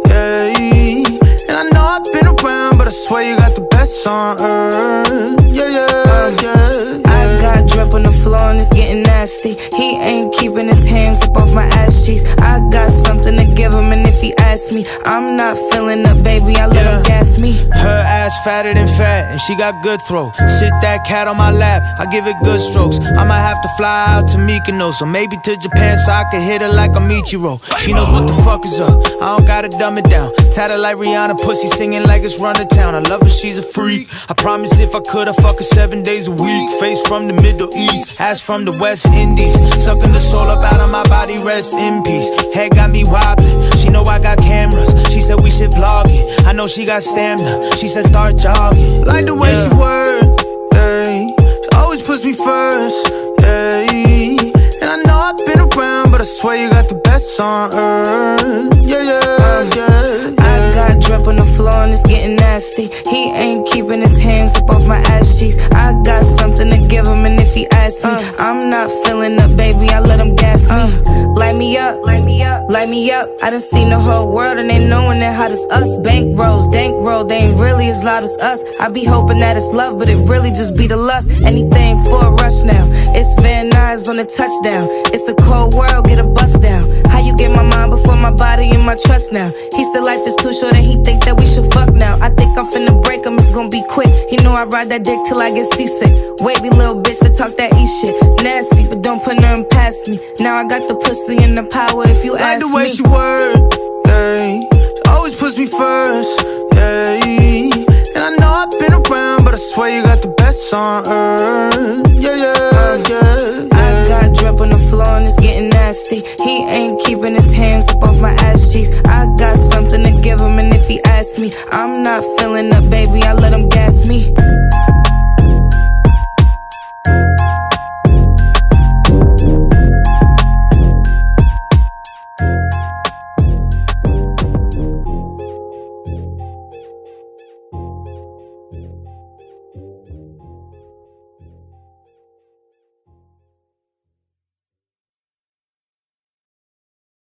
yeah. And I know I've been around, but I swear you got the best on earth, yeah. I got drip on the floor and it's getting nasty. He ain't keeping his hands up off my ass cheeks. I got something to give him, and if he asks me, I'm not feeling up, baby, I let him gas me. Her ass fatter than fat, and she got good throw. Sit that cat on my lap, I give it good strokes. I might have to fly out to Mykonos, or maybe to Japan, so I can hit her like a Michiro. She knows what the fuck is up, I don't gotta dumb it down. Tatted like Rihanna, pussy singing like it's run to town. I love her, she's a freak. I promise if I could, I'd fuck her 7 days a week. Face from the Middle East, ass from the West Indies. Sucking the soul up out of my body, rest in peace. Head got me wobbling, she know I got cameras. She said we should vlog it, I know she got stamina. She said start jogging. Like the way she work, yeah. She always puts me first, yeah. And I know I've been around, but I swear you got the best on earth, yeah. I got drip on the floor and it's getting nasty. He ain't keeping his hands up off my ass cheeks. I got something to give him, and if he asks me, I'm not feeling up, baby, I let him gas me. Light me up, light me up, light me up. I done seen the whole world and they knowing that hot as us. Bank rolls, dank roll, they ain't really as loud as us. I be hoping that it's love, but it really just be the lust. Anything for a rush now. It's Van Nuys on the touchdown. It's a cold world, get a bust down. How you get my mind before my body and my trust now? He said life is too short and he think that we should fuck now. I think I'm finna break him, it's gonna be quick. He know I ride that dick till I get seasick. Wavy little bitch that talk that E shit. Nasty, but don't put nothing past me. Now I got the pussy and the power if you ask me. Like the way she work, yeah. She always puts me first, yeah. And I know I've been around, but I swear you got the best on earth, yeah. I got drip on the floor and it's getting nasty. He ain't keeping his hands up off my ass cheeks. I got something to give him, and if he asks me, I'm not feeling up, baby, I let him gas me.